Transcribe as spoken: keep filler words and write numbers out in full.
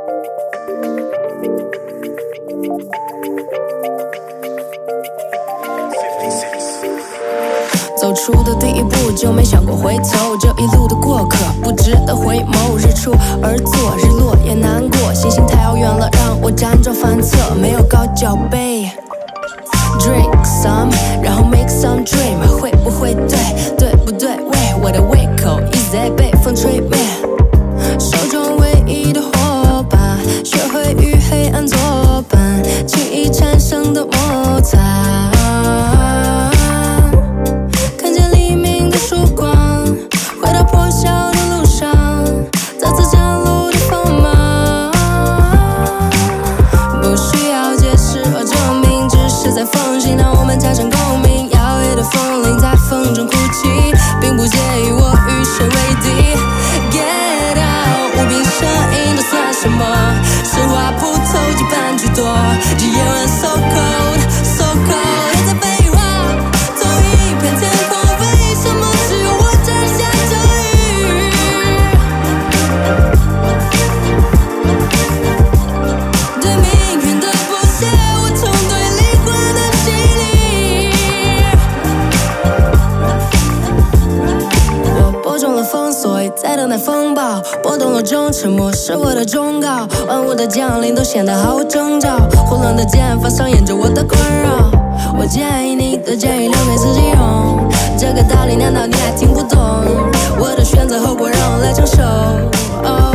走出的第一步就没想过回头，这一路的过客不值得回眸。日出而作，日落也难过，星星太遥远了，让我辗转反侧，没有高脚杯。Drink some， 然后 make some dream， 会不会对？对不对？喂，我的胃口一直在被风吹灭。手中唯一的伙伴，学会与黑暗作伴，轻易产生的摩擦。看见黎明的曙光，回到破晓的路上，再次展露的锋芒。不需要解释或证明，只是在风行让我们产生共鸣。摇曳的风铃在风中哭泣，并不介意我与谁为敌。Get out， 无病呻吟这算什么？实话不投机半句多，这夜晚 so cold so cold。别再废话，同一片天空，为什么只有我这儿下着雨？对命运的不屑，我从对灵魂的洗礼。我播种了风，所以在等待风暴。波动了中，沉默是我的忠告。万物的降临都显得毫无征兆，混乱的剑法上演着我的困扰。我建议你的建议留给自己用，这个道理难道你还听不懂？我的选择后果让我来承受。Oh